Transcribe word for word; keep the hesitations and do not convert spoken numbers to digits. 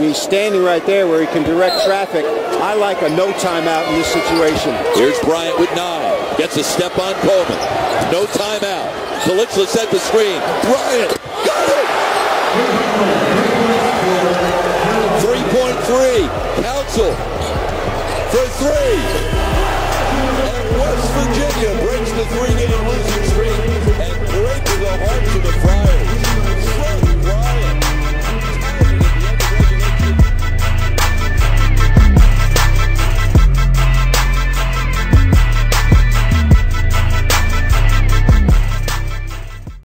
he's standing right there where he can direct traffic. I like a no timeout in this situation. Here's Bryant with nine. Gets a step on Coleman. No timeout. Kalichla set the screen. Bryant got it! three point three. Council for three. And West Virginia breaks the three-game losing streak and breaks the hearts of the Friars.